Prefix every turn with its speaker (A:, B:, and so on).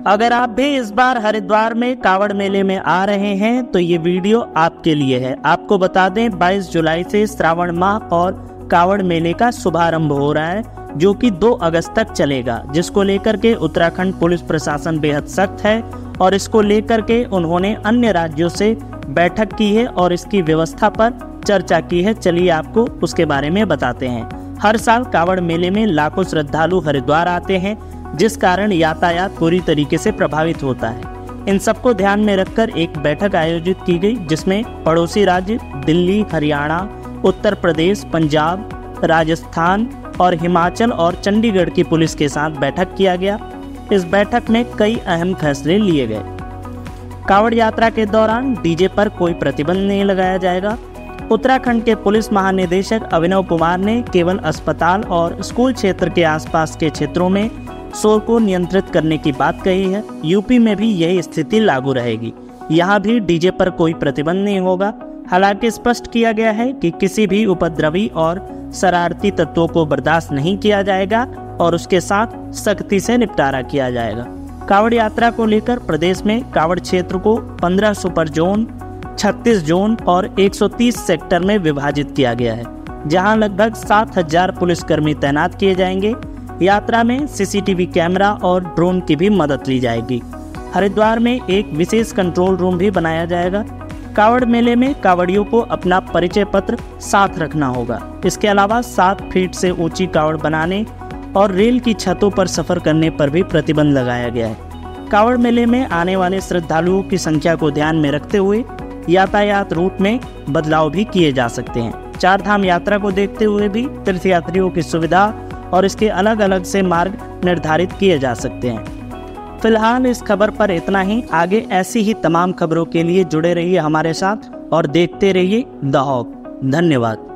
A: अगर आप भी इस बार हरिद्वार में कावड़ मेले में आ रहे हैं तो ये वीडियो आपके लिए है। आपको बता दें 22 जुलाई से श्रावण माह और कावड़ मेले का शुभारंभ हो रहा है, जो कि 2 अगस्त तक चलेगा, जिसको लेकर के उत्तराखंड पुलिस प्रशासन बेहद सख्त है और इसको लेकर के उन्होंने अन्य राज्यों से बैठक की है और इसकी व्यवस्था पर चर्चा की है। चलिए आपको उसके बारे में बताते हैं। हर साल कावड़ मेले में लाखों श्रद्धालु हरिद्वार आते हैं, जिस कारण यातायात पूरी तरीके से प्रभावित होता है। इन सबको ध्यान में रखकर एक बैठक आयोजित की गई, जिसमें पड़ोसी राज्य दिल्ली, हरियाणा, उत्तर प्रदेश, पंजाब, राजस्थान और हिमाचल और चंडीगढ़ की पुलिस के साथ बैठक किया गया। इस बैठक में कई अहम फैसले लिए गए। कावड़ यात्रा के दौरान डीजे पर कोई प्रतिबंध नहीं लगाया जाएगा। उत्तराखंड के पुलिस महानिदेशक अभिनव कुमार ने केवल अस्पताल और स्कूल क्षेत्र के आसपास के क्षेत्रों में शोर को नियंत्रित करने की बात कही है। यूपी में भी यही स्थिति लागू रहेगी। यहाँ भी डीजे पर कोई प्रतिबंध नहीं होगा। हालांकि स्पष्ट किया गया है कि किसी भी उपद्रवी और शरारती तत्वों को बर्दाश्त नहीं किया जाएगा और उसके साथ सख्ती से निपटारा किया जाएगा। कावड़ यात्रा को लेकर प्रदेश में कावड़ क्षेत्र को 15 सुपर जोन, 36 जोन और 130 सेक्टर में विभाजित किया गया है, जहां लगभग 7000 पुलिसकर्मी तैनात किए जाएंगे। यात्रा में सीसीटीवी कैमरा और ड्रोन की भी मदद ली जाएगी। हरिद्वार में एक विशेष कंट्रोल रूम भी बनाया जाएगा। कावड़ मेले में कावड़ियों को अपना परिचय पत्र साथ रखना होगा। इसके अलावा 7 फीट से ऊंची कावड़ बनाने और रेल की छतों पर सफर करने पर भी प्रतिबंध लगाया गया है। कावड़ मेले में आने वाले श्रद्धालुओं की संख्या को ध्यान में रखते हुए यातायात रूट में बदलाव भी किए जा सकते हैं। 4 धाम यात्रा को देखते हुए भी तीर्थयात्रियों की सुविधा और इसके अलग अलग से मार्ग निर्धारित किए जा सकते हैं। फिलहाल इस खबर पर इतना ही। आगे ऐसी ही तमाम खबरों के लिए जुड़े रहिए हमारे साथ और देखते रहिए द हॉक। धन्यवाद।